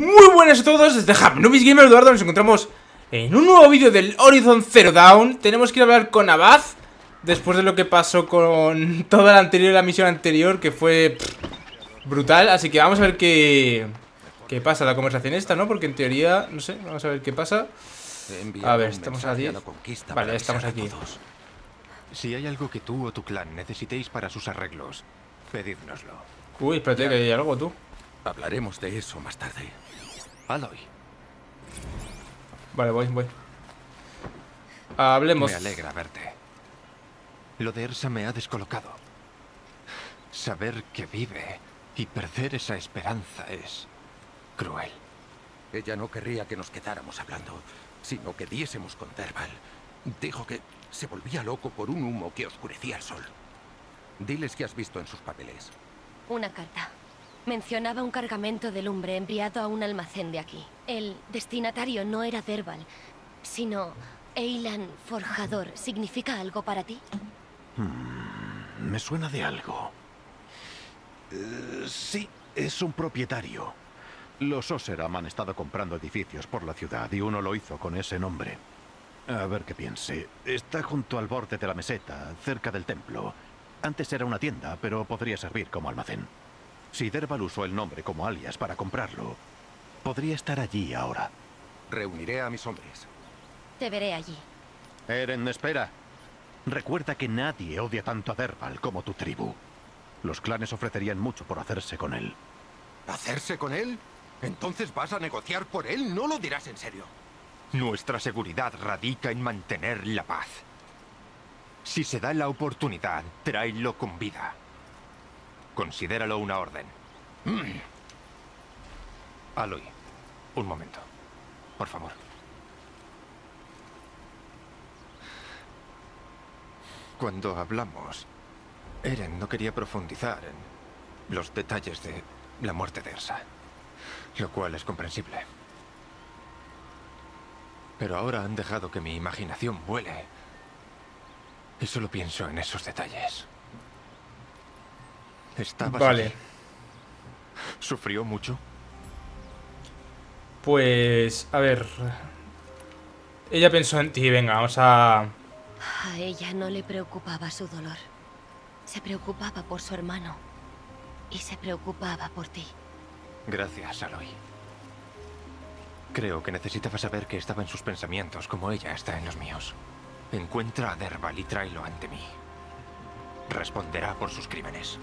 Muy buenas a todos, desde Nubis Gamer Eduardo. Nos encontramos en un nuevo vídeo del Horizon Zero Dawn. Tenemos que ir a hablar con Abad después de lo que pasó con toda la misión anterior, que fue brutal. Así que vamos a ver qué pasa la conversación esta, ¿no? Porque en teoría, no sé, vamos a ver qué pasa. A ver, estamos a 10. Vale, ya estamos aquí. Si hay algo que tú o tu clan necesitéis para sus arreglos, pedídnoslo. Uy, espérate, que hay algo, tú. Hablaremos de eso más tarde. Aloy. Vale, voy. Hablemos. Me alegra verte. Lo de Ersa me ha descolocado. Saber que vive y perder esa esperanza es cruel. Ella no querría que nos quedáramos hablando, sino que diésemos con Derval. Dijo que se volvía loco por un humo que oscurecía el sol. Diles qué has visto en sus papeles. Una carta. Mencionaba un cargamento de lumbre enviado a un almacén de aquí. El destinatario no era Derval, sino Eilan Forjador. ¿Significa algo para ti? Me suena de algo. Sí, es un propietario. Los Oseram han estado comprando edificios por la ciudad y uno lo hizo con ese nombre. A ver qué piense. Está junto al borde de la meseta, cerca del templo. Antes era una tienda, pero podría servir como almacén. Si Derval usó el nombre como alias para comprarlo, podría estar allí ahora. Reuniré a mis hombres. Te veré allí. Eren, espera. Recuerda que nadie odia tanto a Derval como tu tribu. Los clanes ofrecerían mucho por hacerse con él. ¿Hacerse con él? ¿Entonces vas a negociar por él? No lo dirás en serio. Nuestra seguridad radica en mantener la paz. Si se da la oportunidad, tráelo con vida. Considéralo una orden. Aloy, un momento. Por favor. Cuando hablamos, Eren no quería profundizar en los detalles de la muerte de Ersa, lo cual es comprensible. Pero ahora han dejado que mi imaginación vuele y solo pienso en esos detalles. ¿Estabas Vale. allí? ¿Sufrió mucho? Pues, a ver. Ella pensó en ti, venga, vamos a... A ella no le preocupaba su dolor. Se preocupaba por su hermano. Y se preocupaba por ti. Gracias, Aloy. Creo que necesitaba saber que estaba en sus pensamientos como ella está en los míos. Encuentra a Derval y tráelo ante mí. Responderá por sus crímenes.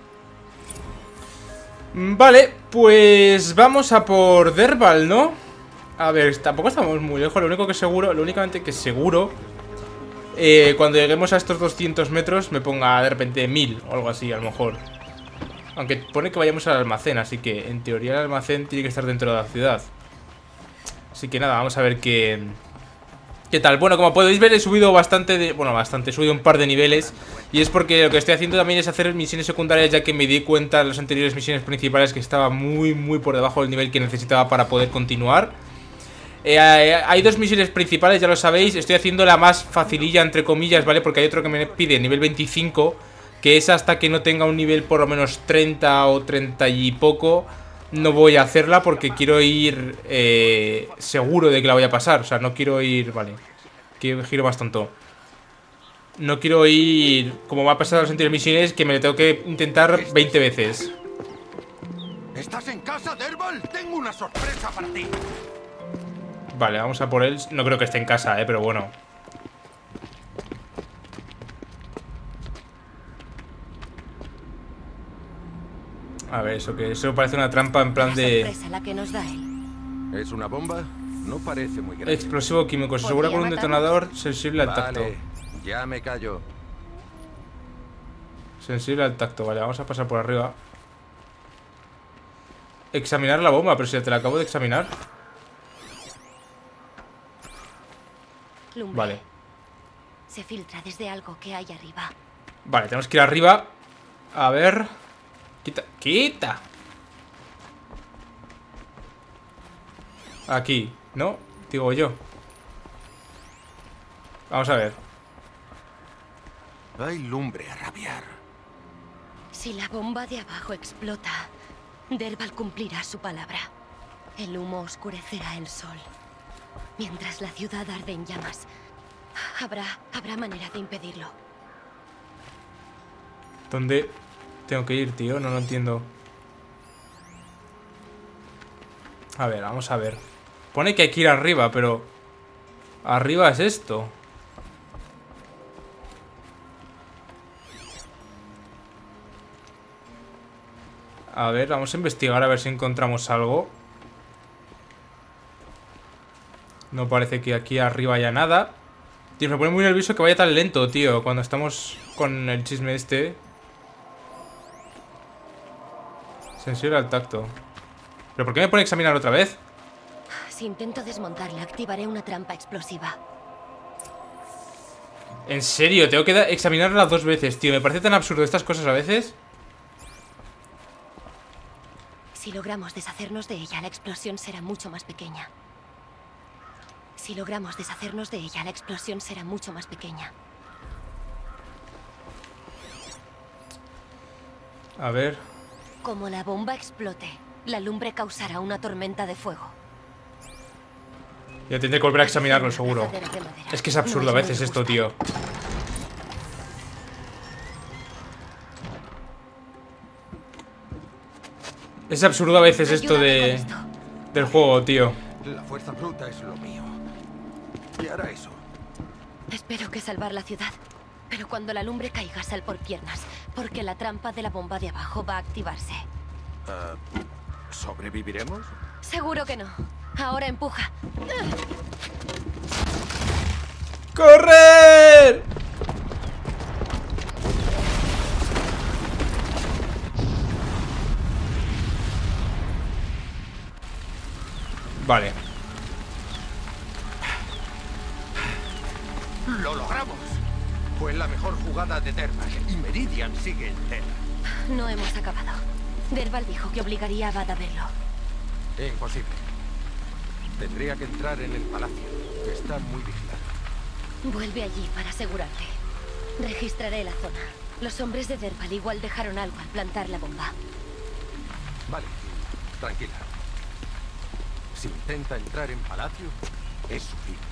Vale, pues vamos a por Derval, ¿no? A ver, tampoco estamos muy lejos. Lo únicamente que seguro cuando lleguemos a estos 200 metros me ponga de repente 1000 o algo así, a lo mejor. Aunque pone que vayamos al almacén, así que en teoría el almacén tiene que estar dentro de la ciudad. Así que nada, vamos a ver qué tal. Bueno, como podéis ver he subido he subido un par de niveles. Y es porque lo que estoy haciendo también es hacer misiones secundarias, ya que me di cuenta en las anteriores misiones principales que estaba muy por debajo del nivel que necesitaba para poder continuar. Hay dos misiones principales, ya lo sabéis. Estoy haciendo la más facililla, entre comillas, ¿vale? Porque hay otro que me pide nivel 25, que es hasta que no tenga un nivel por lo menos 30 o 30 y poco. No voy a hacerla porque quiero ir seguro de que la voy a pasar. O sea, no quiero ir... Vale, que giro más tonto. No quiero ir, como me ha pasado en las anteriores misiones, que me lo tengo que intentar 20 veces. ¿Estás en casa, Derval? Tengo una sorpresa para ti. Vale, vamos a por él. No creo que esté en casa, pero bueno. A ver, eso parece una trampa en plan de... Sorpresa la que nos da él. ¿Es una bomba? No parece muy grande. Explosivo químico, se asegura con un detonador sensible al tacto. Vale, ya me callo. Sensible al tacto, vale, vamos a pasar por arriba. Examinar la bomba, pero si ya te la acabo de examinar. Lumbre. Vale. Se filtra desde algo que hay arriba. Vale, tenemos que ir arriba. A ver. Quita. Aquí, ¿no? Digo yo. Vamos a ver. Hay lumbre a rabiar. Si la bomba de abajo explota, Derval cumplirá su palabra. El humo oscurecerá el sol. Mientras la ciudad arde en llamas, habrá manera de impedirlo. ¿Dónde tengo que ir, tío? No lo entiendo. A ver, vamos a ver. Pone que hay que ir arriba, pero... arriba es esto. A ver, vamos a investigar a ver si encontramos algo. No parece que aquí arriba haya nada. Tío, me pone muy nervioso que vaya tan lento, tío, cuando estamos con el chisme este. Sensor al tacto. ¿Pero por qué me pone a examinar otra vez? Si intento desmontarla, activaré una trampa explosiva. En serio, tengo que examinarla 2 veces, tío. Me parece tan absurdo estas cosas a veces. Si logramos deshacernos de ella, la explosión será mucho más pequeña. Si logramos deshacernos de ella, la explosión será mucho más pequeña. A ver. Como la bomba explote, la lumbre causará una tormenta de fuego. Ya tendré que volver a examinarlo, seguro. Es que es absurdo a veces esto, tío. Es absurdo a veces esto del juego, tío. La fuerza bruta es lo mío. Y hará eso. Espero que salvar la ciudad. Pero cuando la lumbre caiga, sal por piernas. Porque la trampa de la bomba de abajo va a activarse. ¿Sobreviviremos? Seguro que no. Ahora empuja. ¡Correr! Vale. ¡Lo logramos! Fue la mejor jugada de Derval y Meridian sigue entera. No hemos acabado. Derval dijo que obligaría a Bad a verlo. Imposible. Tendría que entrar en el palacio. Está muy vigilado. Vuelve allí para asegurarte. Registraré la zona. Los hombres de Derval igual dejaron algo al plantar la bomba. Vale, tranquila. Si intenta entrar en palacio, es su fin.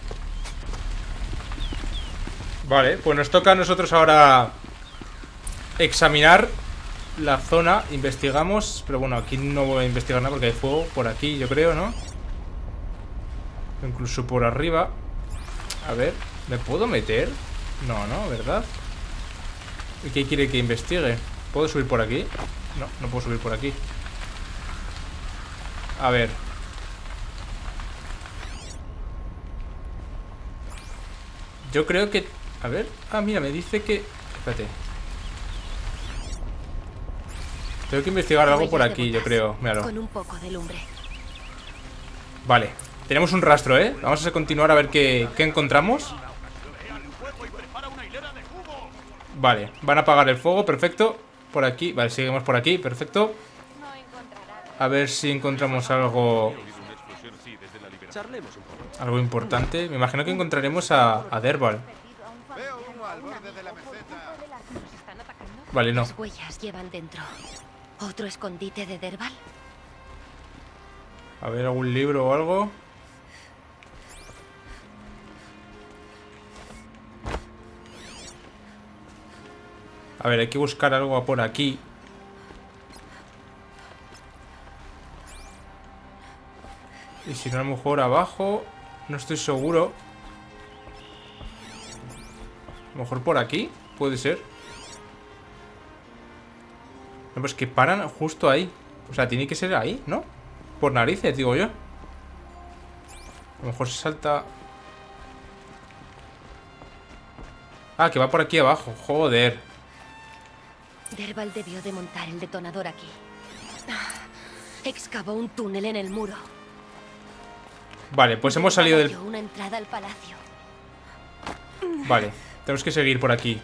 Vale, pues nos toca a nosotros ahora examinar la zona. Investigamos, pero bueno, aquí no voy a investigar nada porque hay fuego por aquí, yo creo, ¿no? Incluso por arriba. A ver, ¿me puedo meter? No, ¿verdad? ¿Y qué quiere que investigue? ¿Puedo subir por aquí? No, no puedo subir por aquí. A ver. Yo creo que... A ver... Ah, mira, me dice que... Espérate. Tengo que investigar algo por aquí, yo creo. Míralo. Con un poco de lumbre. Vale. Tenemos un rastro, ¿eh? Vamos a continuar a ver qué encontramos. Vale. Van a apagar el fuego, perfecto. Por aquí. Vale, seguimos por aquí, perfecto. A ver si encontramos algo... algo importante. Me imagino que encontraremos a Derval. Vale, no. Las huellas llevan dentro. ¿Otro escondite de Derval? A ver, algún libro o algo. A ver, hay que buscar algo por aquí. Y si no, a lo mejor abajo. No estoy seguro. A lo mejor por aquí. Puede ser. No, pues que paran justo ahí. O sea, tiene que ser ahí, ¿no? Por narices, digo yo. A lo mejor se salta... Ah, que va por aquí abajo. Joder. Derval debió de montar el detonador aquí. Excavó un túnel en el muro. Vale, pues hemos salido del... Una entrada al palacio. Vale, tenemos que seguir por aquí.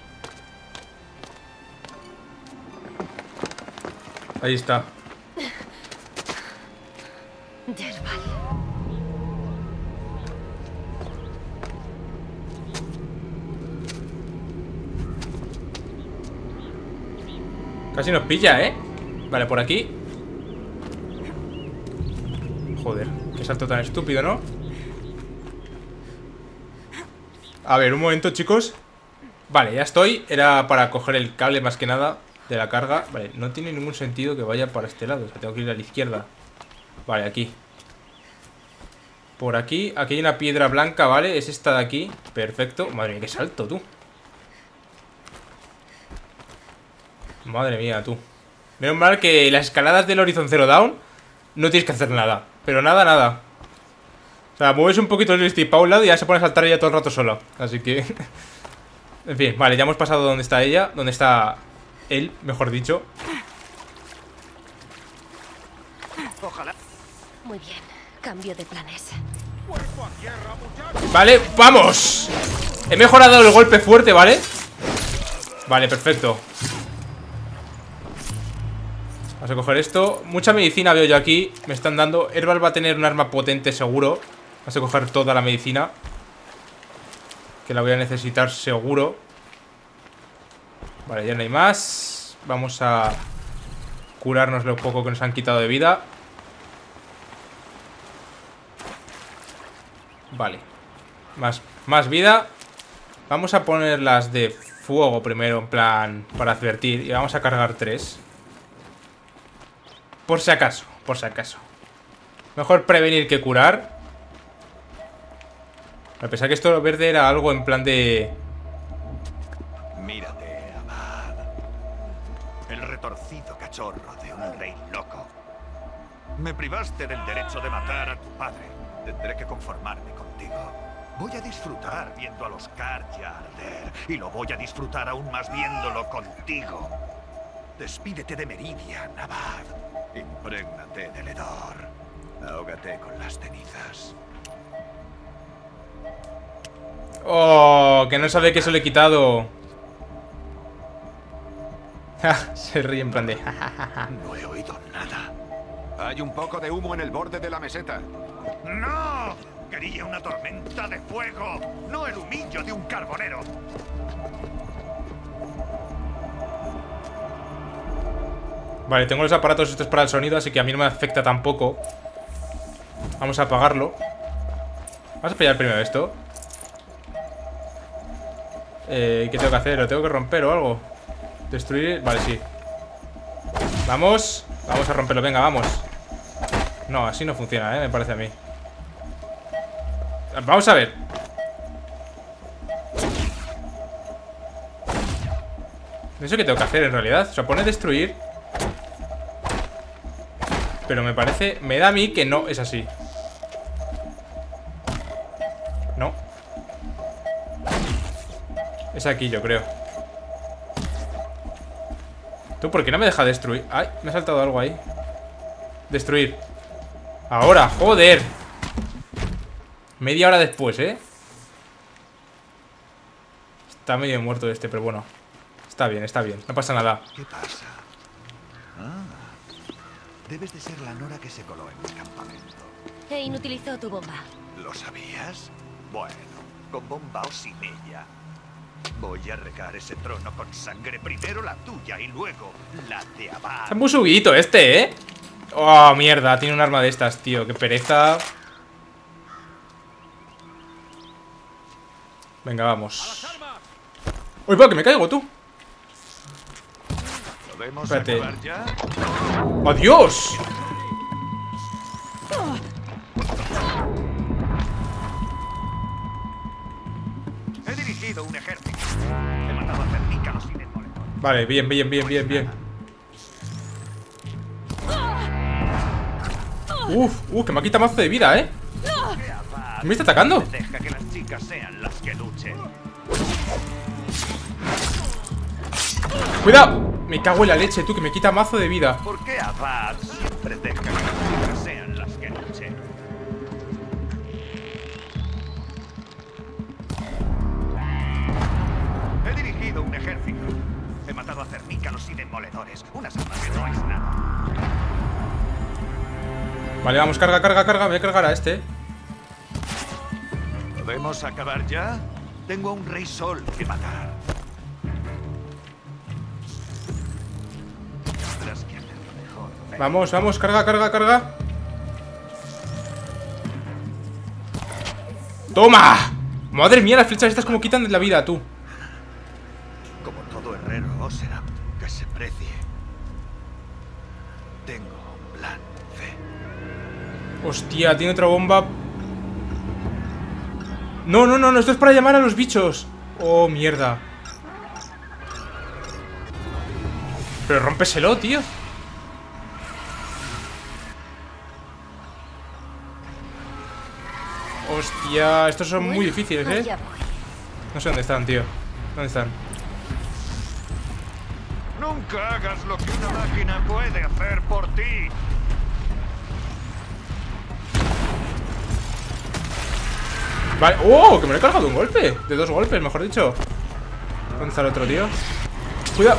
Ahí está. Derval. Casi nos pilla, ¿eh? Vale, por aquí. Joder, qué salto tan estúpido, ¿no? A ver, un momento, chicos. Vale, ya estoy. Era para coger el cable más que nada de la carga. Vale, no tiene ningún sentido que vaya para este lado. O sea, tengo que ir a la izquierda. Vale, aquí. Por aquí, aquí hay una piedra blanca, ¿vale? Es esta de aquí, perfecto. Madre mía, qué salto, tú. Madre mía, tú. Menos mal que las escaladas del Horizon Zero Dawn no tienes que hacer nada. Pero nada, nada. O sea, mueves un poquito el joystick para un lado y ya se pone a saltar ella todo el rato sola. Así que... En fin, vale, ya hemos pasado donde está ella. Donde está él, mejor dicho. Ojalá. Muy bien, cambio de planes. Vale, ¡vamos! He mejorado el golpe fuerte, ¿vale? Vale, perfecto. Vamos a coger esto. Mucha medicina veo yo aquí. Me están dando. Herbal va a tener un arma potente seguro. Vamos a coger toda la medicina, que la voy a necesitar seguro. Vale, ya no hay más. Vamos a curarnos lo poco que nos han quitado de vida. Vale, más vida. Vamos a poner las de fuego primero, en plan, para advertir. Y vamos a cargar 3. Por si acaso, por si acaso. Mejor prevenir que curar. A pesar que esto verde era algo en plan de... Mírate, Abad. El retorcido cachorro de un rey loco. Me privaste del derecho de matar a tu padre. Tendré que conformarme contigo. Voy a disfrutar viendo a los Carja arder. Y lo voy a disfrutar aún más viéndolo contigo. Despídete de Meridian, Abad. Imprégnate del hedor. Ahógate con las cenizas. Oh, que no sabe que eso le he quitado. Se ríe en plan de... No he oído nada. Hay un poco de humo en el borde de la meseta. ¡No! Quería una tormenta de fuego, no el humillo de un carbonero. Vale, tengo los aparatos estos para el sonido, así que a mí no me afecta tampoco. Vamos a apagarlo. Vamos a pillar primero esto. ¿Qué tengo que hacer? ¿Lo tengo que romper o algo? ¿Destruir? Vale, sí. Vamos. Vamos a romperlo, venga, vamos. No, así no funciona, me parece a mí. Vamos a ver. No sé qué tengo que hacer en realidad. O sea, pone destruir. Pero me parece... Me da a mí que no es así. No. Es aquí, yo creo. ¿Tú por qué no me deja destruir? Ay, me ha saltado algo ahí. Destruir. Ahora, joder. Media hora después, ¿eh? Está medio muerto este, pero bueno. Está bien, no pasa nada. ¿Qué pasa? Debes de ser la Nora que se coló en el campamento. E inutilizó tu bomba. ¿Lo sabías? Bueno, con bomba o sin ella. Voy a regar ese trono con sangre. Primero la tuya y luego la de Abad. Está muy subidito este, ¿eh? Oh, mierda, tiene un arma de estas, tío. Qué pereza. Venga, vamos. ¡Uy, va, que me caigo, tú! ¿Podemos Espérate. acabar ya? ¡Adiós! He dirigido un ejército. He matado a cernícalos y demoledores. Vale, bien. Que me quita mazo de vida, ¿eh? ¿Me está atacando? Deja que las chicas sean las que luchen. ¡Cuidado! Me cago en la leche, tú, que me quita mazo de vida. ¿Por qué Abad siempre deja que las chicas sean las que luchen? He dirigido un ejército. He matado a cernícalos y demoledores. Unas armas que no es nada. Vale, vamos, carga. Voy a cargar a este. ¿Podemos acabar ya? Tengo a un rey sol que matar. Tendrás que hacerlo mejor. Vamos, carga. ¡Toma! Madre mía, las flechas estas como quitan de la vida, tú. Como todo herrero Oseram que se precie. Tengo un plan, Fe. Hostia, tiene otra bomba. No, no, no, no, esto es para llamar a los bichos. Oh, mierda. Pero rómpeselo, tío. Hostia, estos son muy difíciles, ¿eh? Allá voy. No sé dónde están, tío. ¿Dónde están? Nunca hagas lo que una máquina puede hacer por ti. Vale. ¡Oh! Que me lo he cargado de un golpe. De 2 golpes, mejor dicho. ¿Dónde está el otro, tío? Cuidado.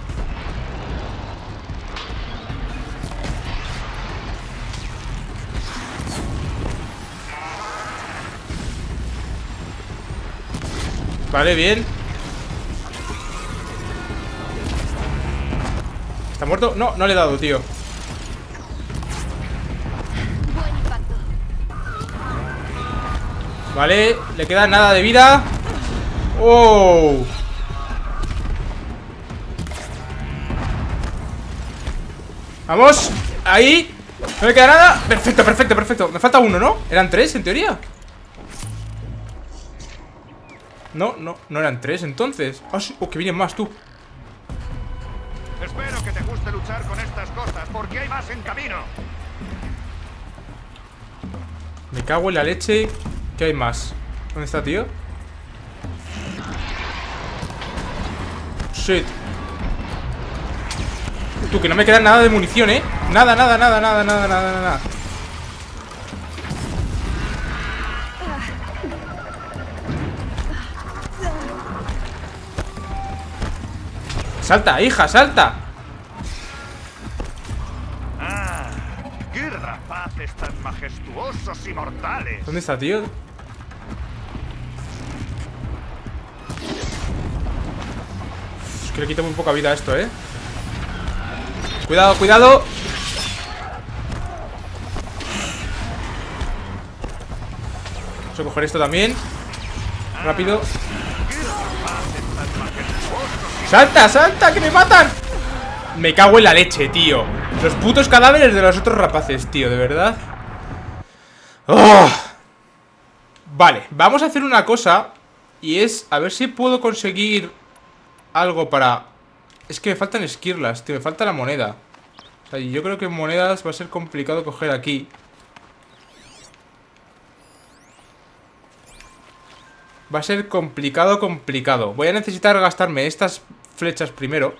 Vale, bien. ¿Está muerto? No, no le he dado, tío. Buen impacto. Vale, le queda nada de vida. ¡Oh! Vamos, ahí. No me queda nada. Perfecto, perfecto, perfecto. Me falta uno, ¿no? Eran 3 en teoría. No, no, no eran 3 entonces. Ah, sí. Oh, que vienen más, tú. Espero que te guste luchar con estas cosas, porque hay más en camino. Me cago en la leche. ¿Qué hay más? ¿Dónde está, tío? Shit. Tú, que no me queda nada de munición, ¿eh? Nada, nada, nada, nada, nada, nada, nada. Salta, hija, salta. ¡Ah! ¡Qué rapaces tan majestuosos y mortales! ¿Dónde está, tío? Es que le quito muy poca vida a esto, ¿eh? Cuidado, cuidado. Vamos a coger esto también. Rápido. ¡Salta, salta! ¡Que me matan! Me cago en la leche, tío. Los putos cadáveres de los otros rapaces, tío, de verdad. ¡Oh! Vale, vamos a hacer una cosa. Y es, a ver si puedo conseguir algo para... Es que me faltan esquirlas, tío, me falta la moneda. O sea, yo creo que monedas va a ser complicado coger aquí. Va a ser complicado, complicado. Voy a necesitar gastarme estas flechas primero.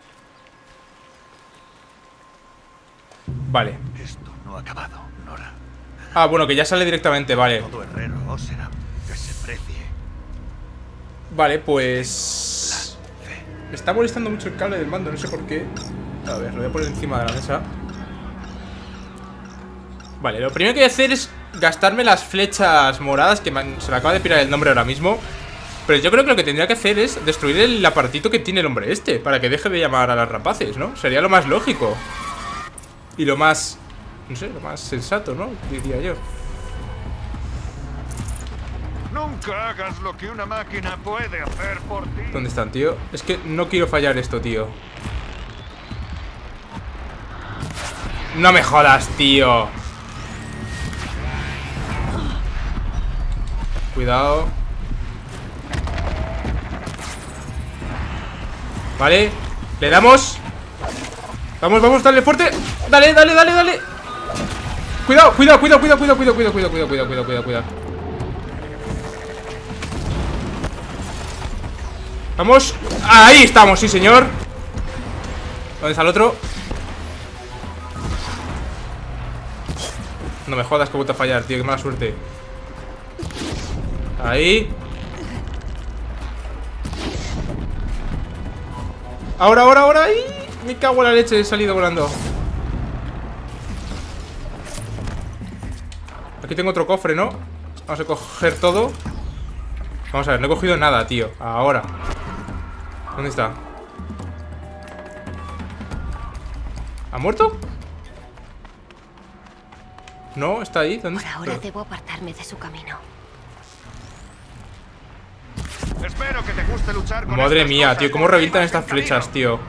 Vale. Esto no ha acabado, Nora. Ah, bueno, que ya sale directamente, vale. Todo herrero Oseram que se precie. Vale, pues... Me está molestando mucho el cable del mando, no sé por qué. A ver, lo voy a poner encima de la mesa. Vale, lo primero que voy a hacer es gastarme las flechas moradas, que se me acaba de pirar el nombre ahora mismo. Pero yo creo que lo que tendría que hacer es destruir el apartito que tiene el hombre este, para que deje de llamar a las rapaces, ¿no? Sería lo más lógico. Y lo más... no sé, lo más sensato, ¿no? Diría yo. Nunca hagas lo que una máquina puede hacer por ti. ¿Dónde están, tío? Es que no quiero fallar esto, tío. No me jodas, tío. Cuidado. Vale, le damos. Vamos, vamos, dale fuerte. Dale, dale, dale, dale. Cuidado, cuidado, cuidado, cuidado, cuidado, cuidado, cuidado, cuidado, cuidado, cuidado, cuidado, cuidado, cuidado. Vamos. Ahí estamos, sí, señor. ¿Dónde está el otro? No me jodas que he vuelto a fallar, tío, qué mala suerte. Ahí. Ahora, ahora, ahora. ¡Ay! Me cago en la leche, he salido volando. Aquí tengo otro cofre, ¿no? Vamos a coger todo. Vamos a ver, no he cogido nada, tío. Ahora. ¿Dónde está? ¿Ha muerto? No, está ahí. ¿Dónde Por está? ahora debo apartarme de su camino. Espero que te guste luchar con Madre estas mía, cosas, tío, cómo porque revientan hay estas más en flechas, camino. tío.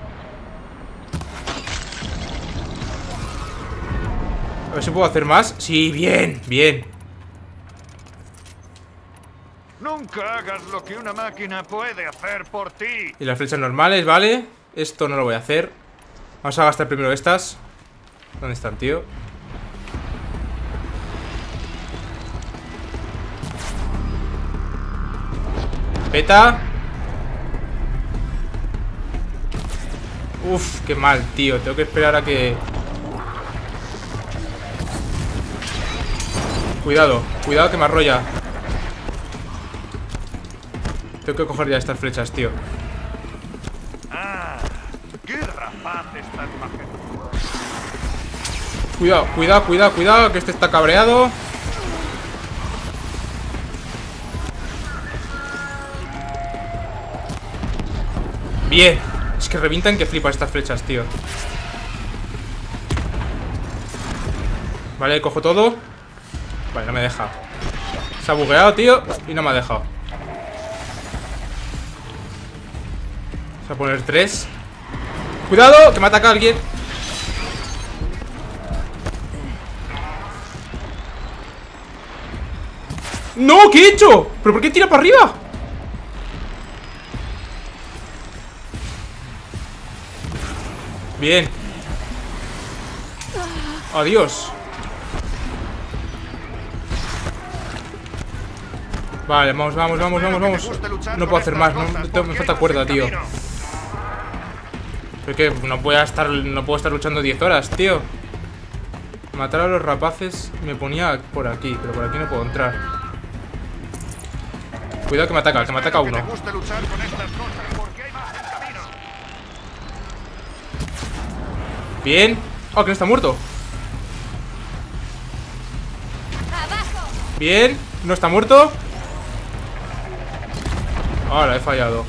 A ver si puedo hacer más. Sí, bien, bien. Nunca hagas lo que una máquina puede hacer por ti. Y las flechas normales, ¿vale? Esto no lo voy a hacer. Vamos a gastar primero estas. ¿Dónde están, tío? Peta. Uf, qué mal, tío. Tengo que esperar a que... Cuidado, cuidado que me arrolla. Tengo que coger ya estas flechas, tío. Ah, qué rapaces tan majestuosos. Cuidado, cuidado, cuidado, cuidado, que este está cabreado. Bien. Es que revientan que flipa estas flechas, tío. Vale, cojo todo. Vale, no me deja. Se ha bugueado, tío, y no me ha dejado. Vamos a poner 3. ¡Cuidado! Que me ataca alguien. ¡No! ¿Qué he hecho? ¿Pero por qué tira para arriba? Bien. Adiós. Vale, vamos, vamos, vamos, vamos, vamos. No puedo hacer más, me falta cuerda, tío. Es que no puedo estar luchando 10 horas, tío. Matar a los rapaces me ponía por aquí, pero por aquí no puedo entrar. Cuidado que me ataca uno. Bien. Oh, que no está muerto. Bien, no está muerto. Ahora he fallado.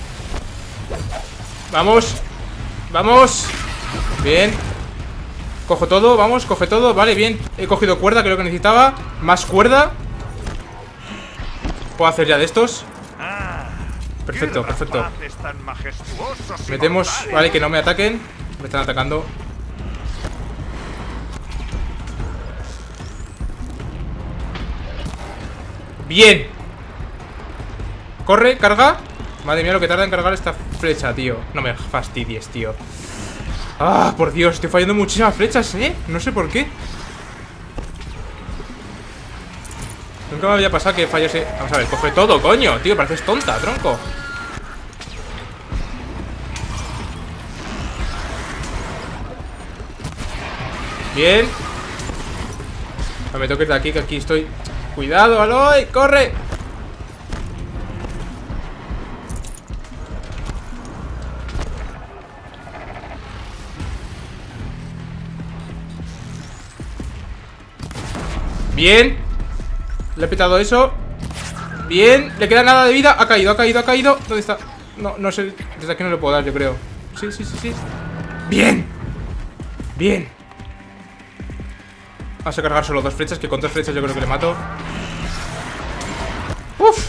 Vamos. Vamos. Bien. Cojo todo, vamos, coge todo. Vale, bien, he cogido cuerda, que es lo que necesitaba. Más cuerda. ¿Puedo hacer ya de estos? Perfecto, perfecto. Metemos, vale, que no me ataquen. Me están atacando. Bien. Corre, carga. Madre mía lo que tarda en cargar esta flecha, tío. No me fastidies, tío. Ah, por Dios, estoy fallando muchísimas flechas, no sé por qué. Nunca me había pasado que fallase. Vamos a ver, coge todo, coño. Tío, pareces tonta, tronco. Bien. No me toques de aquí, que aquí estoy. Cuidado, Aloy, corre. Bien. Le he petado eso. Bien, le queda nada de vida. Ha caído, ha caído, ha caído. ¿Dónde está? No, no sé. Desde aquí no le puedo dar, yo creo. Sí, sí, sí, sí. Bien. Bien. Vamos a cargar solo 2 flechas, que con 3 flechas yo creo que le mato. Uf.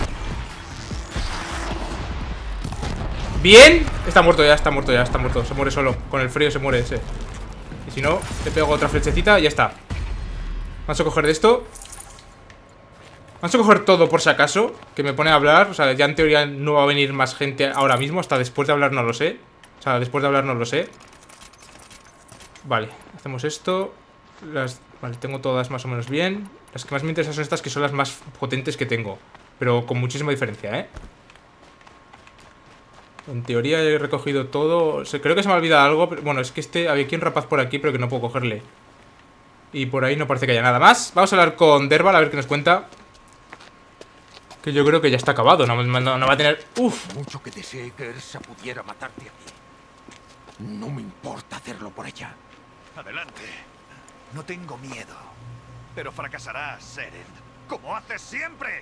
Bien. Está muerto ya, está muerto ya, está muerto. Se muere solo. Con el frío se muere ese. Y si no, le pego otra flechecita y ya está. Vamos a coger de esto. Vamos a coger todo por si acaso, que me pone a hablar. O sea, ya en teoría no va a venir más gente ahora mismo. Hasta después de hablar no lo sé. O sea, después de hablar no lo sé. Vale, hacemos esto. Vale, tengo todas más o menos bien. Las que más me interesan son estas, que son las más potentes que tengo. Pero con muchísima diferencia, En teoría he recogido todo. Creo que se me ha olvidado algo, pero bueno, es que había aquí un rapaz por aquí, pero que no puedo cogerle. Y por ahí no parece que haya nada más. Vamos a hablar con Derval a ver qué nos cuenta. Que yo creo que ya está acabado. No va a tener... Uf. Mucho que desee que Ersa pudiera matarte a ti. No me importa hacerlo por ella. Adelante. No tengo miedo. Pero fracasarás, Seren. Como haces siempre.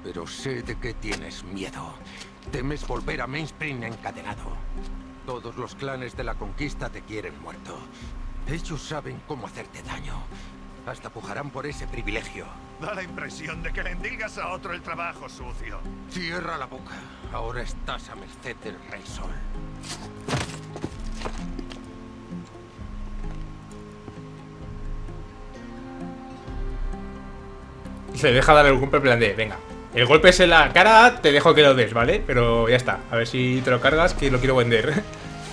pero sé de qué tienes miedo. Temes volver a Mainspring encadenado. Todos los clanes de la conquista te quieren muerto. Ellos saben cómo hacerte daño. Hasta pujarán por ese privilegio. Da la impresión de que le endilgas a otro el trabajo sucio. Cierra la boca. Ahora estás a merced del Rey Sol. Se deja dar el golpe en plan de, venga, el golpe es en la cara, te dejo que lo des, ¿vale? Pero ya está, a ver si te lo cargas, que lo quiero vender.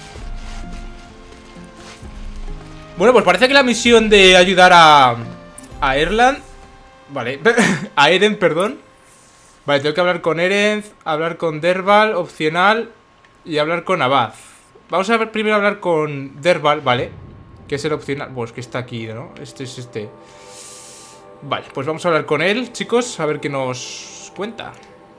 Bueno, pues parece que la misión de ayudar a Erland, vale, a Eren, perdón. Vale, tengo que hablar con Eren, hablar con Dervahl, opcional, y hablar con Abad. Vamos a ver primero hablar con Dervahl, vale, que es el opcional. Pues que está aquí, ¿no? Este es este. Vale, pues vamos a hablar con él, chicos, a ver qué nos cuenta.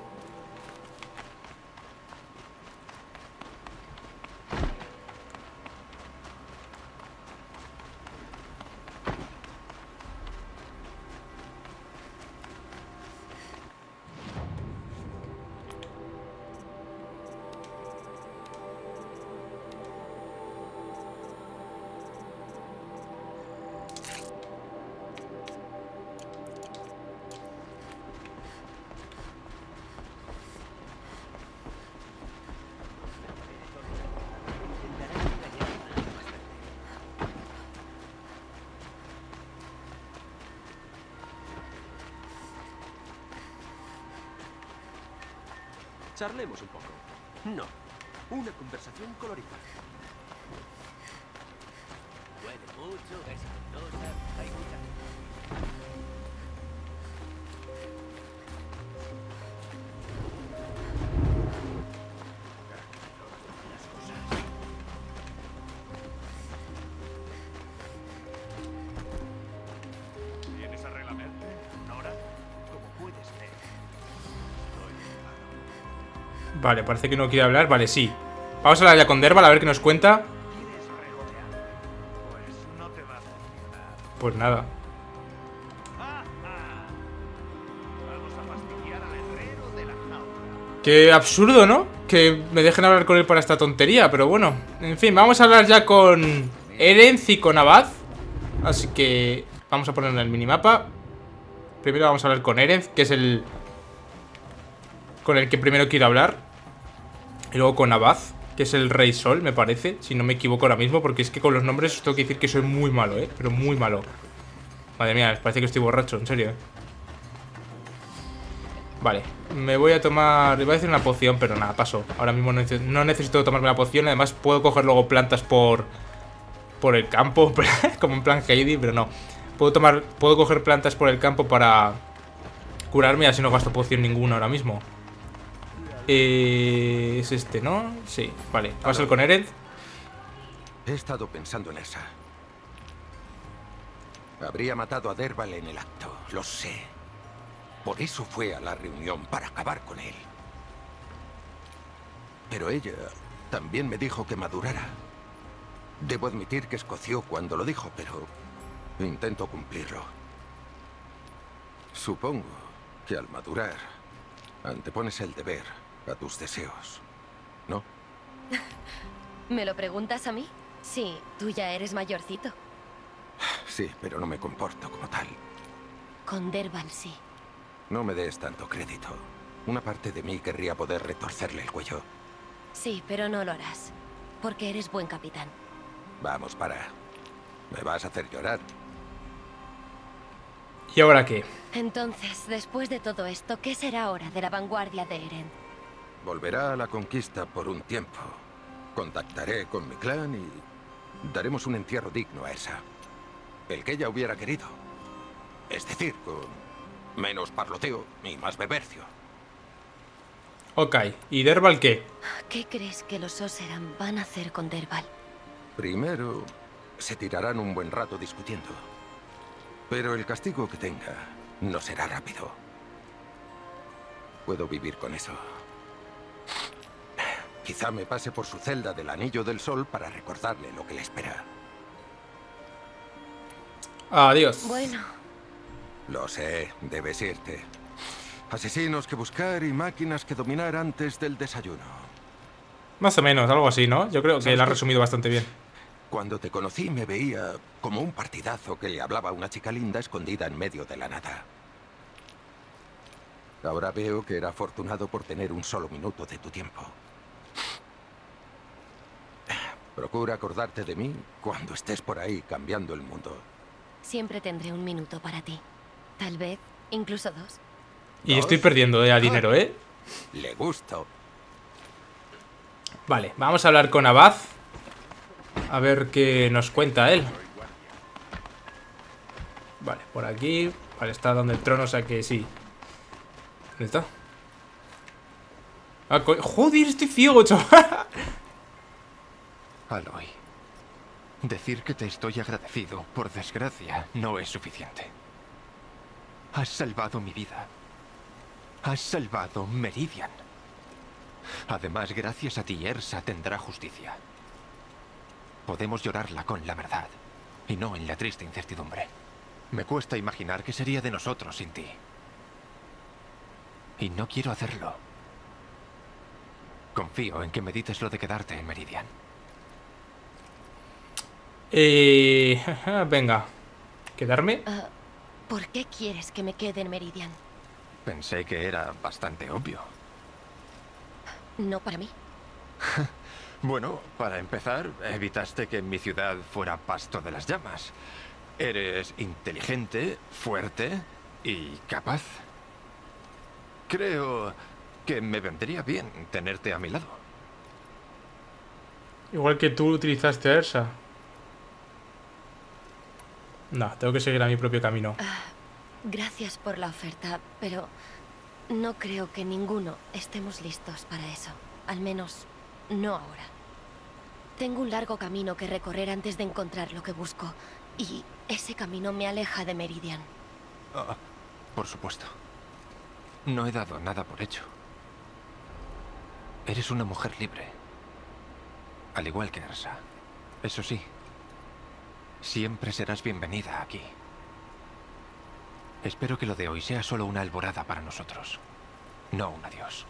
Charlemos un poco. No, una conversación colorida. Huele mucho, es sabrosa, hay mucha... ¿Tienes arreglamente, Nora? Como puedes ver. Vale, parece que no quiere hablar, vale, sí. Vamos a hablar ya con Dervahl a ver qué nos cuenta. ¿Quieres regodear? Pues no te va a funcionar. Pues nada. Vamos a fastidiar al herrero de la jaula. Qué absurdo, ¿no? Que me dejen hablar con él para esta tontería, pero bueno. En fin, vamos a hablar ya con Eren y con Abad. Así que vamos a ponerlo en el minimapa. Primero vamos a hablar con Eren, que es el con el que primero quiero hablar. Y luego con Abad, que es el Rey Sol, me parece. Si no me equivoco ahora mismo, porque es que con los nombres os tengo que decir que soy muy malo, pero muy malo. Madre mía, parece que estoy borracho, en serio, Vale, me voy a tomar... Iba a decir una poción, pero nada, paso. Ahora mismo no necesito tomarme la poción. Además puedo coger luego plantas por el campo. Como en plan Heidi, pero no. Puedo coger plantas por el campo para curarme, así no gasto poción ninguna ahora mismo. Es este, ¿no? Sí, vale. Paso con Eren. He estado pensando en esa. Habría matado a Dervahl en el acto, lo sé. Por eso fue a la reunión, para acabar con él. Pero ella también me dijo que madurara. Debo admitir que escoció cuando lo dijo, pero intento cumplirlo. Supongo que al madurar, antepones el deber a tus deseos, ¿no? ¿Me lo preguntas a mí? Sí, tú ya eres mayorcito. Sí, pero no me comporto como tal. Con Dervahl, sí. No me des tanto crédito. Una parte de mí querría poder retorcerle el cuello. Sí, pero no lo harás. Porque eres buen capitán. Vamos, para. Me vas a hacer llorar. ¿Y ahora qué? Entonces, después de todo esto, ¿qué será ahora de la vanguardia de Eren? Volverá a la conquista por un tiempo. Contactaré con mi clan y daremos un entierro digno a Ersa. El que ella hubiera querido. Es decir, con menos parloteo y más bebercio. Ok, ¿y Dervahl qué? ¿Qué crees que los Oseram van a hacer con Dervahl? Primero, se tirarán un buen rato discutiendo. Pero el castigo que tenga no será rápido. Puedo vivir con eso. Quizá me pase por su celda del Anillo del Sol para recordarle lo que le espera. Adiós. Bueno, Lo sé, debes irte. Asesinos que buscar y máquinas que dominar antes del desayuno. Más o menos, algo así, ¿no? Yo creo que ¿Sabes lo has qué? resumido bastante bien. Cuando te conocí me veía como un partidazo que le hablaba a una chica linda escondida en medio de la nada. Ahora veo que era afortunado por tener un solo minuto de tu tiempo. Procura acordarte de mí cuando estés por ahí cambiando el mundo. Siempre tendré un minuto para ti. Tal vez, incluso 2. Y estoy perdiendo ya dinero, ¿eh? Le gusto. Vale, vamos a hablar con Abad. A ver qué nos cuenta él. Vale, por aquí. Vale, está donde el trono, o sea que sí. ¿Dónde está? Ah, joder, estoy ciego, chaval. Aloy, decir que te estoy agradecido, por desgracia, no es suficiente. Has salvado mi vida. Has salvado Meridian. Además, gracias a ti, Ersa tendrá justicia. Podemos llorarla con la verdad, y no en la triste incertidumbre. Me cuesta imaginar qué sería de nosotros sin ti. Y no quiero hacerlo. Confío en que medites lo de quedarte en Meridian. Venga. ¿Quedarme? ¿Por qué quieres que me quede en Meridian? Pensé que era bastante obvio. No para mí. Bueno, para empezar, evitaste que mi ciudad fuera pasto de las llamas. Eres inteligente, fuerte y capaz. Creo que me vendría bien tenerte a mi lado. Igual que tú utilizaste a Ersa. No, tengo que seguir a mi propio camino. Gracias por la oferta, pero no creo que ninguno estemos listos para eso. Al menos, no ahora. Tengo un largo camino que recorrer antes de encontrar lo que busco. Y ese camino me aleja de Meridian. Por supuesto. No he dado nada por hecho. Eres una mujer libre. Al igual que Ersa. Eso sí, siempre serás bienvenida aquí. Espero que lo de hoy sea solo una alborada para nosotros. No un adiós.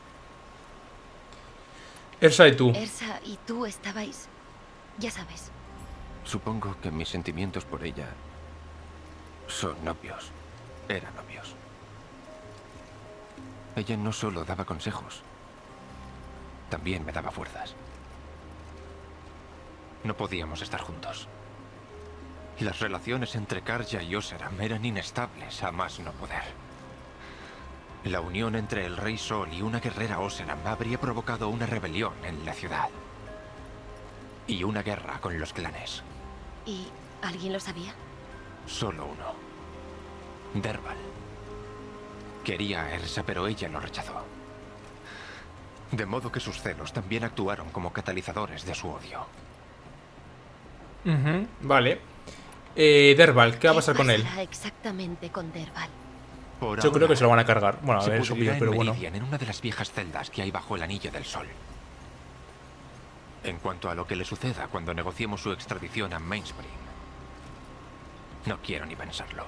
Ersa y tú. Ersa y tú estabais... Ya sabes. Supongo que mis sentimientos por ella son obvios. Eran obvios. Ella no solo daba consejos, también me daba fuerzas. No podíamos estar juntos. Las relaciones entre Carja y Oseram eran inestables a más no poder. La unión entre el Rey Sol y una guerrera Oseram habría provocado una rebelión en la ciudad. Y una guerra con los clanes. ¿Y alguien lo sabía? Solo uno. Derval. Quería a Ersa, pero ella lo rechazó. De modo que sus celos también actuaron como catalizadores de su odio. Vale. Derval, ¿qué va a pasar con él? ¿Qué pasará exactamente con Derval? Yo creo que se lo van a cargar. Bueno, a ver, eso pudrirá pillo, pero en bueno. Meridian, en una de las viejas celdas que hay bajo el Anillo del Sol. En cuanto a lo que le suceda cuando negociemos su extradición a Mainspring, no quiero ni pensarlo.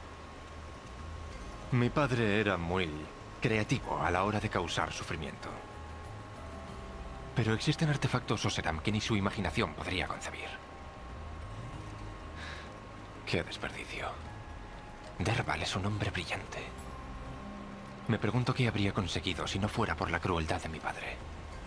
Mi padre era muy creativo a la hora de causar sufrimiento. Pero existen artefactos Oseram que ni su imaginación podría concebir. ¡Qué desperdicio! Derval es un hombre brillante. Me pregunto qué habría conseguido si no fuera por la crueldad de mi padre.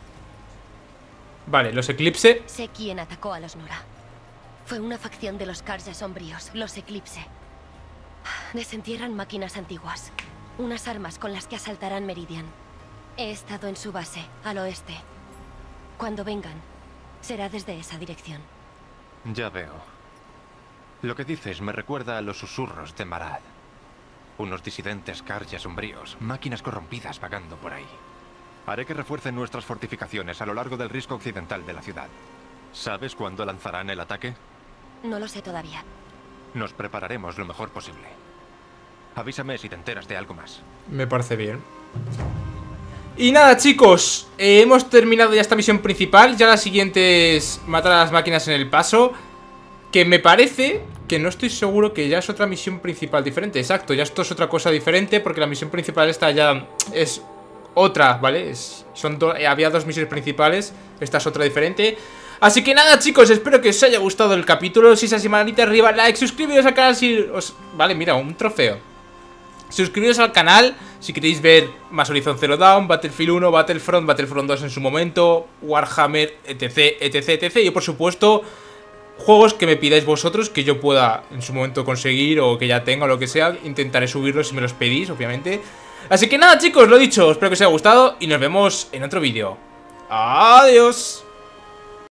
Vale, los Eclipse. Sé quién atacó a los Nora. Fue una facción de los Carja sombríos, los Eclipse. Desentierran máquinas antiguas. Unas armas con las que asaltarán Meridian. He estado en su base, al oeste. Cuando vengan, será desde esa dirección. Ya veo. Lo que dices me recuerda a los susurros de Marad. Unos disidentes Carja sombríos, máquinas corrompidas vagando por ahí. Haré que refuercen nuestras fortificaciones a lo largo del risco occidental de la ciudad. ¿Sabes cuándo lanzarán el ataque? No lo sé todavía. Nos prepararemos lo mejor posible. Avísame si te enteras de algo más. Me parece bien. Y nada, chicos, hemos terminado ya esta misión principal. Ya la siguiente es matar a las máquinas en el paso. Que me parece que no estoy seguro que ya es otra misión principal diferente. Exacto, ya esto es otra cosa diferente porque la misión principal esta ya es otra, ¿vale? Había 2 misiones principales, esta es otra diferente. Así que nada, chicos, espero que os haya gustado el capítulo. Si es así, manita arriba, like, suscribiros al canal si os... Vale, mira, un trofeo. Suscribiros al canal si queréis ver más Horizon Zero Dawn, Battlefield 1, Battlefront 2 en su momento, Warhammer, etc, etc, etc. Y por supuesto, juegos que me pidáis vosotros que yo pueda en su momento conseguir o que ya tenga o lo que sea. Intentaré subirlos si me los pedís, obviamente. Así que nada, chicos, lo dicho, espero que os haya gustado y nos vemos en otro vídeo. Adiós.